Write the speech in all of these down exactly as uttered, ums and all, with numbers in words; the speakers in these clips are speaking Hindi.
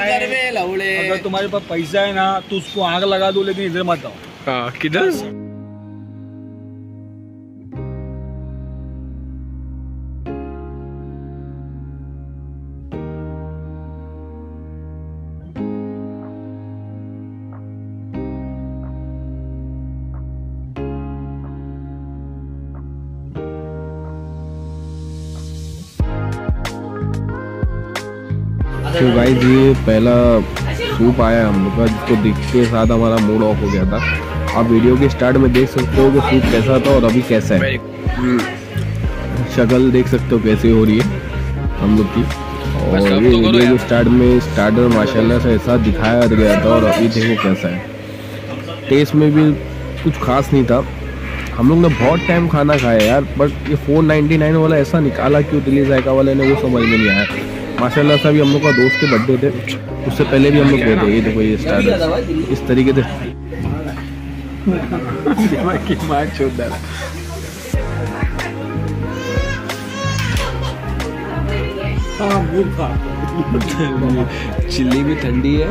अगर तुम्हारे पास पैसा है ना तो उसको आग लगा दो, लेकिन इधर मत आओ। हाँ किधर? तो गाइस ये पहला सूप आया हम लोग का, जिसको देख के साथ हमारा मूड ऑफ हो गया था। आप वीडियो के स्टार्ट में देख सकते हो कि सूप कैसा था और अभी कैसा है। शक्ल देख सकते हो कैसे हो रही है हम लोग की। और ये वीडियो के स्टार्ट में स्टार्टर माशाल्लाह से ऐसा दिखाया गया था और अभी देखो कैसा है। टेस्ट में भी कुछ खास नहीं था। हम लोग ने बहुत टाइम खाना खाया यार, बट ये फोर नाइन्टी नाइन वाला ऐसा निकाला क्यों दिल्ली जायका वाले ने, वो समझ में नहीं आया। माशाल्लाह से अभी हम लोग का दोस्त के बर्थडे थे, उससे पहले भी हम लोग गए थे। ये देखो ये स्टार्टर इस तरीके से चिल्ली भी ठंडी है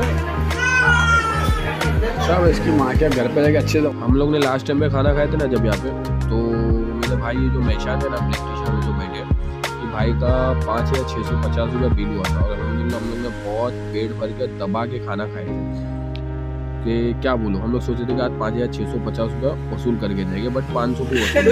सब। इसकी माँ क्या घर पे जाके अच्छे से। हम लोग ने लास्ट टाइम में खाना खाए थे ना जब यहाँ पे, तो मेरे भाई ये जो मैशान है ना ब्लैक टी शर्ट में जो बैठे, ये भाई का पाँच या छः सौ पचास रुपया बिल हुआ था। और हम लोग हम लोग ने बहुत पेट भर के दबा के खाना खाए थे कि क्या बोलो। हम लोग सोचे थे कि आज पाँच हजार छः सौ पचास रुपया वसूल करके जाएंगे, बट पाँच सौ को वसूल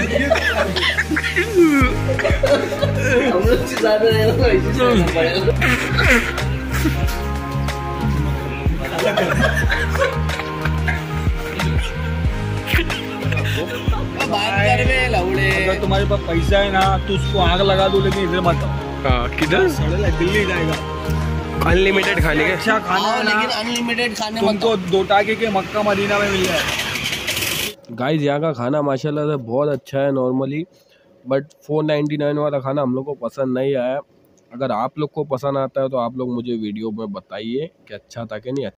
अगर तुम्हारे पास पैसा है ना तो उसको आग लगा दो, लेकिन इधर मत आओ। हाँ किधर? दिल्ली जाएगा। अनलिमिटेड खाने के अच्छा खाना, लेकिन अनलिमिटेड खाने तुमको दो टाके के मक्का मदीना में मिल जाए। गाइस यहाँ का खाना माशाल्लाह से बहुत अच्छा है normally, but four ninety nine वाला खाना हम लोग को पसंद नहीं आया। अगर आप लोग को पसंद आता है तो आप लोग मुझे वीडियो में बताइए कि अच्छा था कि नहीं।